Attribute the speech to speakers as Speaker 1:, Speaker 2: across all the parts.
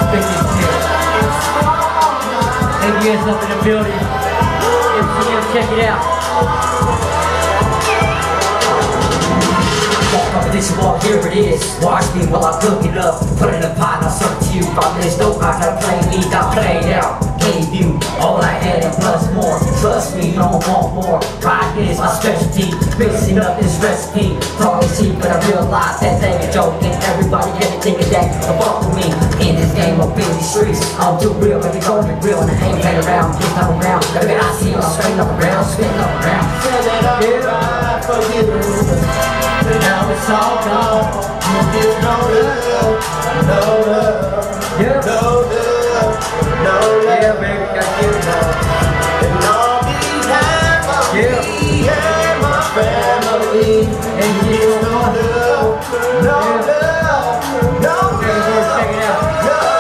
Speaker 1: ABS up in the building. MCM, check it out. Competition walk, here it is. Watch me while I cook it up. Put it in a pot, I'll serve to you. 5 minutes, dope, I gotta play me, I played out. Gave you all I had and plus more. Trust me, you don't want more. Ride is my specialty. Mixing up this recipe. Talking cheap, but I realize that they a joke. And everybody getting thinking that you can fuck with me. In this game of busy streets, I'm too real, but we gon' be real. And I ain't playing around, just come around. Every I see, I'm straight up around, spinning up around.
Speaker 2: Yeah, for you. Now it's all gone. You feel no love, no love,
Speaker 1: yeah.
Speaker 2: no love, no love.
Speaker 1: Yeah, baby, gotta give it up.
Speaker 2: And all behind me and my family.
Speaker 1: And you
Speaker 2: No love, no love, no love.
Speaker 1: check it out.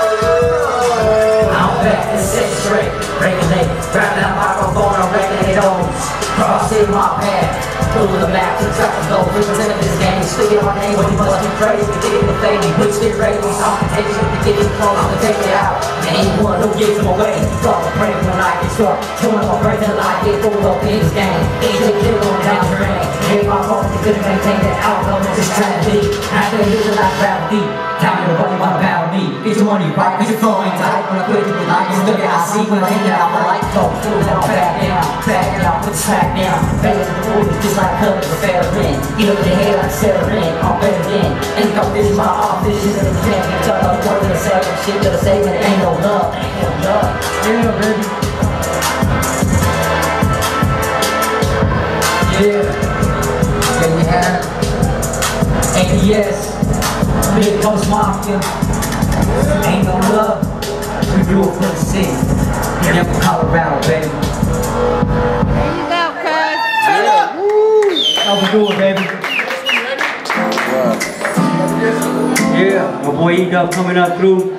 Speaker 2: No
Speaker 1: I'm back to set straight, regulate, grabbing that microphone on regulated O's. Crossing my path. Through the map to track and go, representing this game. Stick it on name when you must be crazy. We get it in fame, we get ready. We saw the taste, we get it close, I'm gonna take it out. And anyone who gives them away, start to pray when I get struck. Showing my break till I get full up in this game. Easy kill on down the drain. Hear my phone, you couldn't maintain that outcome of this tragedy. After you feel like gravity, tell me nobody wanna battle me. Get your money right, cause your flow ain't tight. When I quit, you be like, it's look at I see. When I hit it out, I like to talk, feel that I'm back down, put the smack down. Failing the movies, just like colors for veteran. You look at the head like settling, I'm better than. And go, this is my office, this is the champion. Tell them what to say, shit to say, but it ain't no love, ain't no love. Yeah, baby. Yeah. There you have it. ADS, Big Coast Mafia. Ain't no love. We do it for the city. You're from Colorado, baby.
Speaker 3: There you go, cuz.
Speaker 1: How we do it, baby? Yeah, my boy EDUBB coming up through.